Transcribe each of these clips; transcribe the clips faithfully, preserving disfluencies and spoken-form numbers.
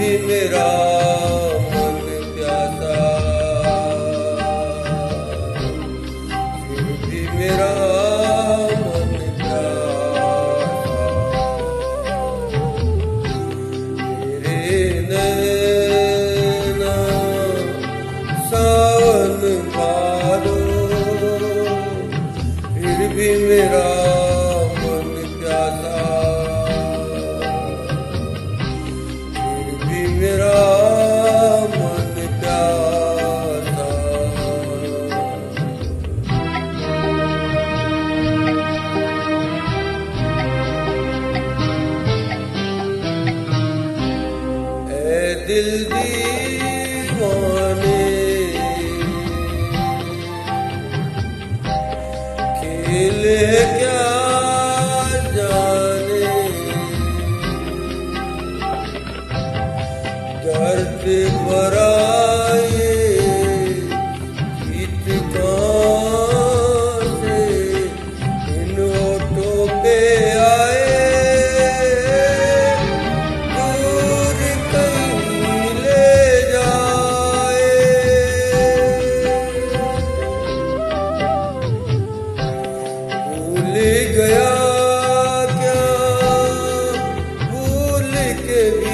मेरा मन प्यासा, फिर भी मेरा मन प्यासा। मेरे नैना सावन भादो, फिर भी मेरा मन प्यासा, मेरा मन प्यासा। ऐ दिल दीवाने, खेल है क्या जाने, दर्द भरा ये गीत कहाँ से इन होठों पे आए, दूर कहीं ले जाए। भूल गया क्या भूल के भी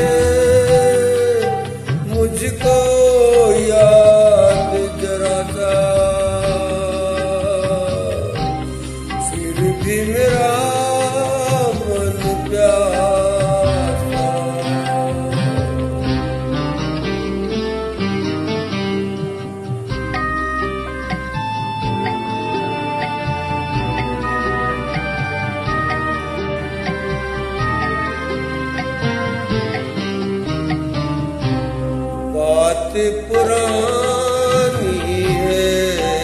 मुझको याद जरा सा, फिर भी मेरा मन प्यासा। बात पुरानी है,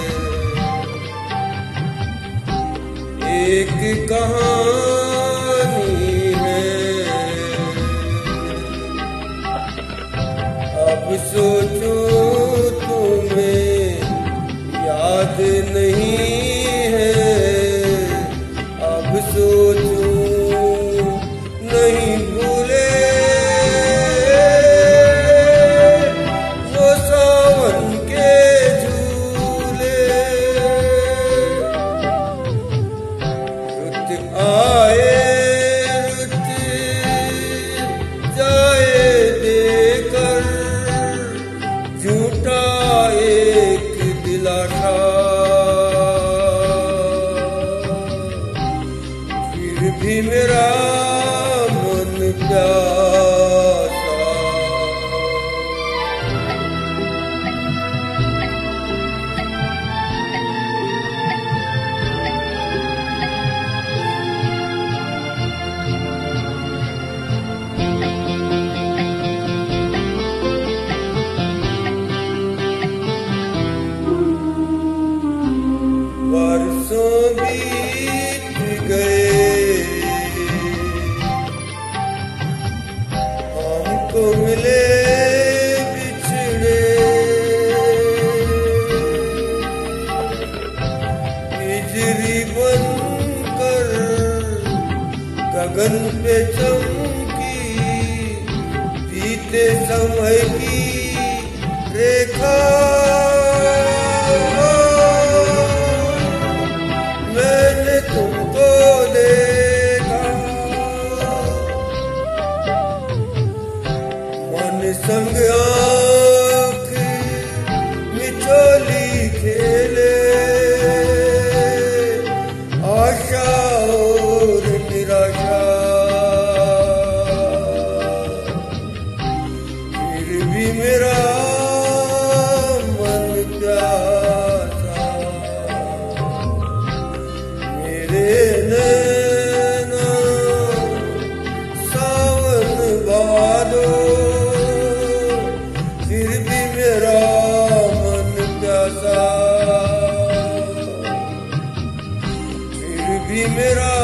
एक कहानी है, अब सोचूं तुम्हें याद नहीं है, अब सोचूं नहीं भूले आए रुत जाए देकर झूठा एक दिलासा, फिर भी मेरा मन प्यासा। बरसों बीत गए, हमको मिले बिछड़े, हिजरी बनकर गगन पे चमकी, बीते समय की रेखा मैंने तुमको देखा, मन संग आँख मिचोली खेले, आशा और निराशा, फिर भी मेरा मन प्यासा। मेरे नैना सावन भादो, फिर भी मेरा मन प्यासा, फिर भी मेरा